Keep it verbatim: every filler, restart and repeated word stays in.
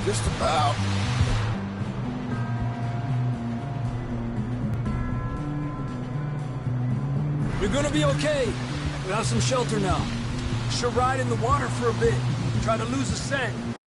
Just about. You're gonna be okay. We have some shelter now. Should ride in the water for a bit. Try to lose a scent.